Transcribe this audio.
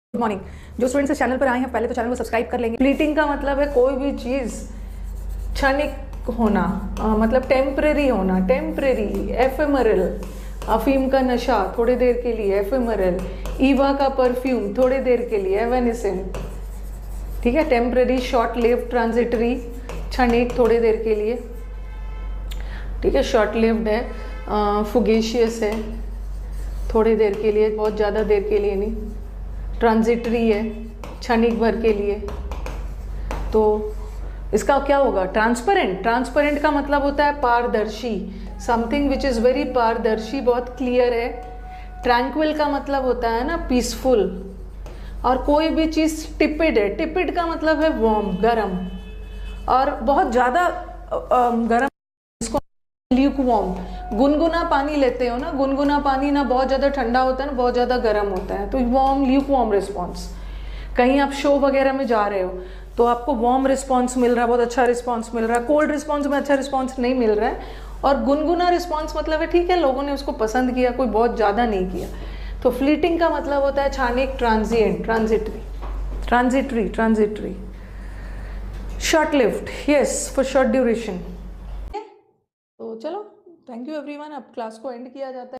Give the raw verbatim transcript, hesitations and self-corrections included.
Good morning. जो students इस channel पर आए हैं पहले तो चैनल को सब्सक्राइब कर लेंगे। फ्लीटिंग का मतलब है कोई भी चीज़ क्षणिक होना, आ, मतलब टेम्परेरी होना, टेम्परेरी, एफेमरल। अफीम का नशा थोड़ी देर के लिए, एफेमरल। ईवा का परफ्यूम थोड़ी देर के लिए, एवेनिसेंट। ठीक है, टेम्परेरी, शॉर्ट लिव्ड, ट्रांजिटरी, क्षणिक, थोड़ी देर के लिए। ठीक है, शॉर्ट लिव्ड है, फुगेशियस है, थोड़ी देर के लिए, बहुत ज़्यादा देर के लिए नहीं। ट्रांजिटरी है, क्षणिक भर के लिए। तो इसका क्या होगा? ट्रांसपेरेंट। ट्रांसपेरेंट का मतलब होता है पारदर्शी, समथिंग विच इज़ वेरी पारदर्शी, बहुत क्लियर है। ट्रैंक्विल का मतलब होता है ना पीसफुल। और कोई भी चीज़ टिपिड है, टिपिड का मतलब है वार्म, गर्म। और बहुत ज़्यादा गर्म, इसको ल्यूकवार्म। गुनगुना पानी लेते हो ना, गुनगुना पानी ना बहुत ज़्यादा ठंडा होता है ना बहुत ज़्यादा गर्म होता है, तो वार्म, ल्यूकवार्म रिस्पॉन्स। कहीं आप शो वगैरह में जा रहे हो तो आपको वार्म रिस्पॉन्स मिल रहा है, बहुत अच्छा रिस्पॉन्स मिल रहा है। कोल्ड रिस्पॉन्स में अच्छा रिस्पॉन्स नहीं मिल रहा है। और गुनगुना रिस्पॉन्स मतलब है ठीक है, लोगों ने उसको पसंद किया, कोई बहुत ज़्यादा नहीं किया। तो फ्लीटिंग का मतलब होता है क्षणिक, transient, transitory, transitory, transitory, short lived, yes, for short duration. तो चलो, थैंक यू एवरीवन। अब क्लास को एंड किया जाता है।